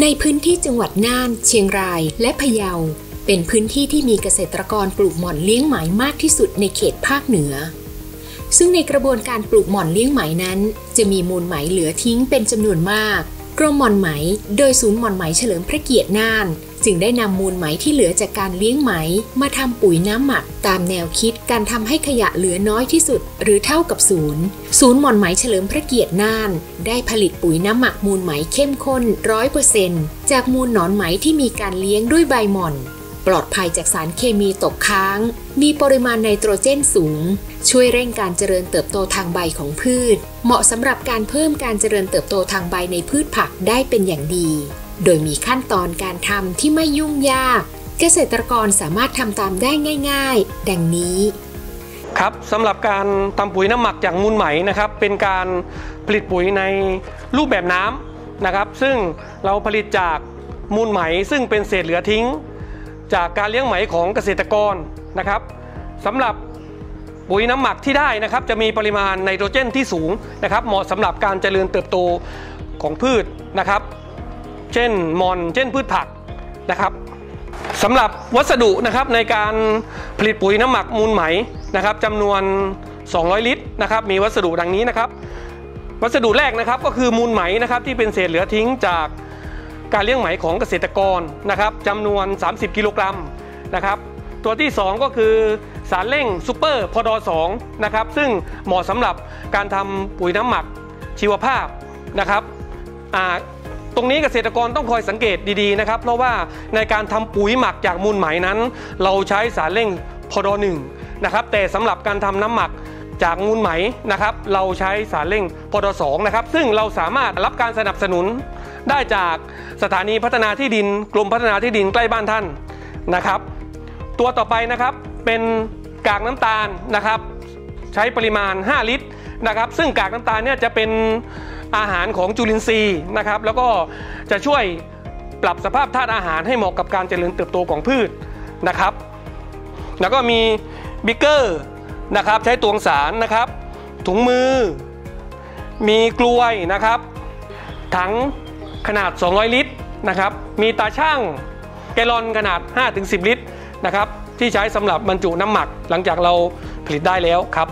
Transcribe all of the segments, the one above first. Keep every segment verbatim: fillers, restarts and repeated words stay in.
ในพื้นที่จังหวัดน่านเชียงรายและพะเยาเป็นพื้นที่ที่มีเกษตรกรปลูกหม่อนเลี้ยงไหมมากที่สุดในเขตภาคเหนือซึ่งในกระบวนการปลูกหม่อนเลี้ยงไหมนั้นจะมีมูลไหมเหลือทิ้งเป็นจำนวนมากกรมหม่อนไหมโดยศูนย์หม่อนไหมเฉลิมพระเกียรติน่านจึงได้นำมูลไหมที่เหลือจากการเลี้ยงไหมมาทำปุ๋ยน้ำหมักตามแนวคิดการทำให้ขยะเหลือน้อยที่สุดหรือเท่ากับศูนย์ศูนย์หม่อนไหมเฉลิมพระเกียรติน่านได้ผลิตปุ๋ยน้ำหมักมูลไหมเข้มข้น ร้อยเปอร์เซ็นต์ จากมูลหนอนไหมที่มีการเลี้ยงด้วยใบหม่อนปลอดภัยจากสารเคมีตกค้างมีปริมาณไนโตรเจนสูงช่วยเร่งการเจริญเติบโตทางใบของพืชเหมาะสำหรับการเพิ่มการเจริญเติบโตทางใบในพืชผักได้เป็นอย่างดีโดยมีขั้นตอนการทำที่ไม่ยุ่งยากเกษตรกรสามารถทำตามได้ง่ายๆดังนี้ครับสำหรับการทำปุ๋ยน้ำหมักจากมูลไหมนะครับเป็นการผลิตปุ๋ยในรูปแบบน้ำนะครับซึ่งเราผลิตจากมูลไหมซึ่งเป็นเศษเหลือทิ้งจากการเลี้ยงไหมของเกษตรกรนะครับสำหรับปุ๋ยน้ำหมักที่ได้นะครับจะมีปริมาณไนโตรเจนที่สูงนะครับเหมาะสำหรับการเจริญเติบโตของพืชนะครับเช่นมอนเช่นพืชผักนะครับสำหรับวัสดุนะครับในการผลิตปุ๋ยน้ำหมักมูลไหมนะครับจำนวนสองร้อยลิตรนะครับมีวัสดุดังนี้นะครับวัสดุแรกนะครับก็คือมูลไหมนะครับที่เป็นเศษเหลือทิ้งจากการเลี้ยงไหมของเกษตรกรนะครับจำนวนสามสิบกิโลกรัมนะครับตัวที่สองก็คือสารเร่งซูเปอร์พอดอสองนะครับซึ่งเหมาะสำหรับการทำปุ๋ยน้ำหมักชีวภาพนะครับตรงนี้เกษตรกรต้องคอยสังเกตดีๆนะครับเพราะว่าในการทำปุ๋ยหมักจากมูลไหมนั้นเราใช้สารเร่งพอดอหนึ่งนะครับแต่สำหรับการทำน้ำหมักจากมูลไหมนะครับเราใช้สารเร่งพอดอสองนะครับซึ่งเราสามารถรับการสนับสนุนได้จากสถานีพัฒนาที่ดินกรมพัฒนาที่ดินใกล้บ้านท่านนะครับตัวต่อไปนะครับเป็นกากน้ำตาลนะครับใช้ปริมาณห้าลิตรนะครับซึ่งกากน้ำตาลเนี่ยจะเป็นอาหารของจุลินทรีย์นะครับแล้วก็จะช่วยปรับสภาพธาตุอาหารให้เหมาะกับการเจริญเติบโตของพืชนะครับแล้วก็มีบิ๊กเกอร์นะครับใช้ตวงสารนะครับถุงมือมีกลวยนะครับถังขนาดสองร้อยลิตรนะครับมีตาช่างแกลลอนขนาด ห้าถึงสิบ ลิตรนะครับที่ใช้สำหรับบรรจุน้ำหมักหลังจากเราผลิตได้แล้วครับ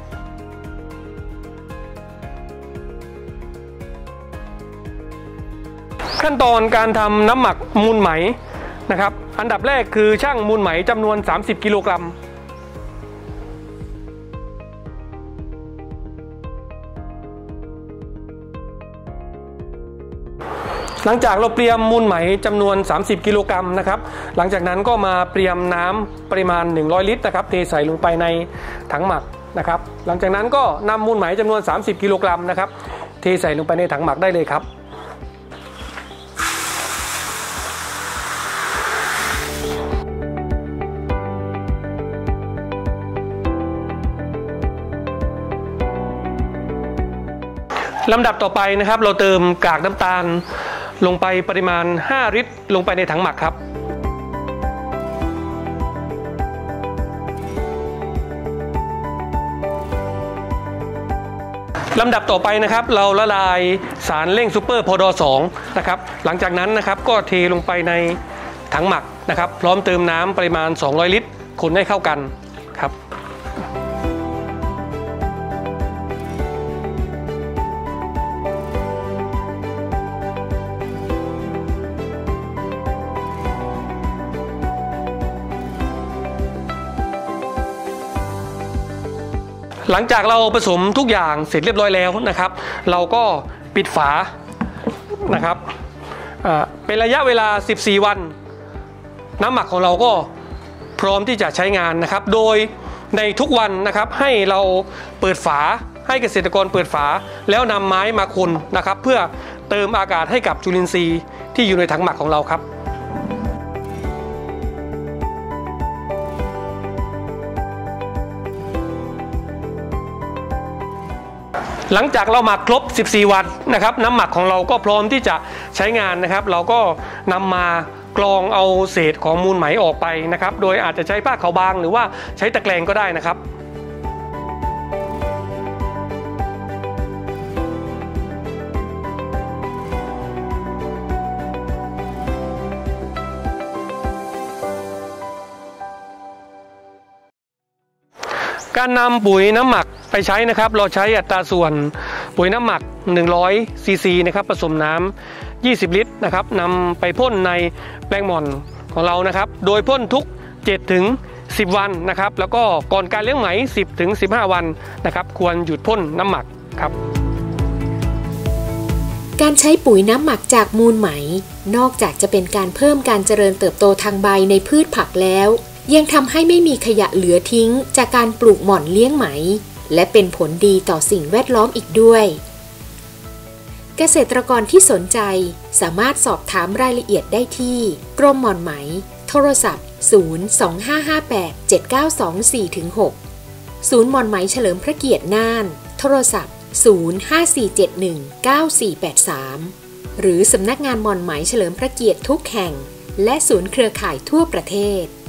ขั้นตอนการทำน้ำหมักมูลไหมนะครับอันดับแรกคือชั่งมูลไหมจำนวนสามสิบกิโลกรัมหลังจากเราเตรียมมูลไหมจำนวนสามสิบกิโลกรัมนะครับหลังจากนั้นก็มาเตรียมน้ำปริมาณหนึ่งร้อยลิตรนะครับเทใส่ลงไปในถังหมักนะครับหลังจากนั้นก็นำมูลไหมจำนวนสามสิบกิโลกรัมนะครับเทใส่ลงไปในถังหมักได้เลยครับลำดับต่อไปนะครับเราเติมกากน้ำตาลลงไปปริมาณห้าลิตรลงไปในถังหมักครับลำดับต่อไปนะครับเราละลายสารเร่งซูเปอร์พอดอสองนะครับหลังจากนั้นนะครับก็เทลงไปในถังหมักนะครับพร้อมเติมน้ำปริมาณสองร้อยลิตรคนให้เข้ากันครับหลังจากเราผสมทุกอย่างเสร็จเรียบร้อยแล้วนะครับเราก็ปิดฝานะครับเป็นระยะเวลาสิบสี่วันน้ำหมักของเราก็พร้อมที่จะใช้งานนะครับโดยในทุกวันนะครับให้เราเปิดฝาให้เกษตรกรเปิดฝาแล้วนำไม้มาคนนะครับเพื่อเติมอากาศให้กับจุลินทรีย์ที่อยู่ในถังหมักของเราครับหลังจากเราหมักครบสิบสี่วันนะครับน้ำหมักของเราก็พร้อมที่จะใช้งานนะครับเราก็นำมากรองเอาเศษของมูลไหมออกไปนะครับโดยอาจจะใช้ผ้าขาวบางหรือว่าใช้ตะแกรงก็ได้นะครับหการนำปุ๋ยน้ำหมักไปใช้นะครับเราใช้อัตราส่วนปุ๋ยน้ำหมักหนึ่งร้อยซีซีนะครับผสมน้ำยี่สิบลิตรนะครับนำไปพ่นในแปลงหม่อนของเรานะครับโดยพ่นทุกเจ็ดถึงสิบวันนะครับแล้วก็ก่อนการเลี้ยงไหมสิบถึงสิบห้าวันนะครับควรหยุดพ่นน้ำหมักครับการใช้ปุ๋ยน้ำหมักจากมูลไหมนอกจากจะเป็นการเพิ่มการเจริญเติบโตทางใบในพืชผักแล้วยังทำให้ไม่มีขยะเหลือทิ้งจากการปลูกหม่อนเลี้ยงไหมและเป็นผลดีต่อสิ่งแวดล้อมอีกด้วยเกษตรกรที่สนใจสามารถสอบถามรายละเอียดได้ที่กรมหม่อนไหมโทรศัพท์ศูนย์ สอง ห้า ห้า แปด เจ็ด เก้า สอง สี่ หก ศูนย์หม่อนไหมเฉลิมพระเกียรติน่านโทรศัพท์ศูนย์ ห้า สี่ เจ็ด หนึ่ง เก้า สี่ แปด สามหรือสำนักงานหม่อนไหมเฉลิมพระเกียรติทุกแห่งและศูนย์เครือข่ายทั่วประเทศ